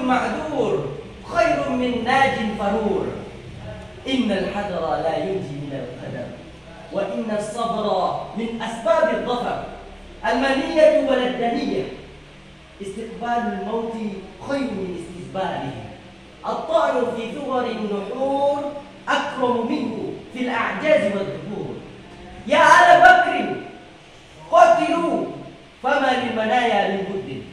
معذور خير من ناج فرور. إن الحذر لا ينجي من القدر، وإن الصبر من أسباب الظفر. المنية ولا الدنية، استقبال الموت خير من استسباله. الطعن في ثغر النحور أكرم منه في الأعجاز والذكور. يا آل بكر قتلوا فما للمنايا من بد.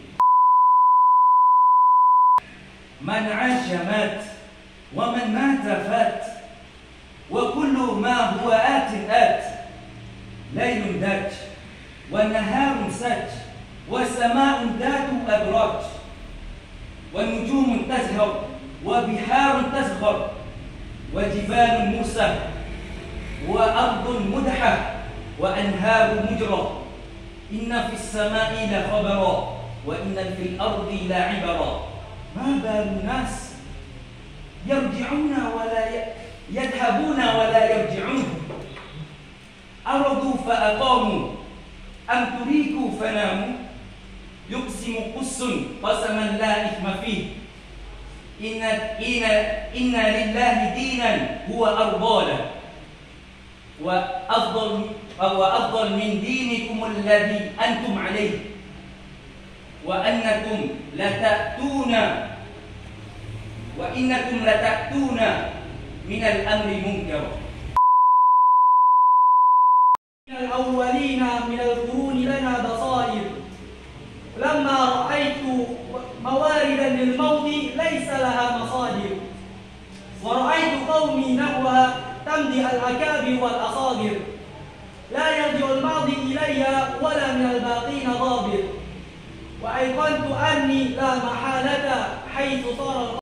من عاش مات، ومن مات فات، وكل ما هو آت. ليل داج ونهار ساج، وسماء ذات أدراج، ونجوم تزهر وبحار تزخر، وجبال مرسى وأرض مدحة وأنهار مجرى. إن في السماء لخبرا، وإن في الأرض لعبرا. ما بال الناس يرجعون ولا يذهبون ولا يرجعون. أرضوا فأقاموا، أم تريكوا فناموا. يقسم قس قسما لا إثم فيه، إن لله دينا هو أرضانا، وأفضل من دينكم الذي أنتم عليه، وإنكم لتأتون من الأمر منكرا. من الأولين من القرون لنا بصائر، لما رأيت مواردا للموت ليس لها مصادر، ورأيت قومي نحوها تمضي الأكابر والأصاغر. لا يرجع الماضي إلي ولا من الباقين غابر، وأيقنت أني لا محالة حيث صار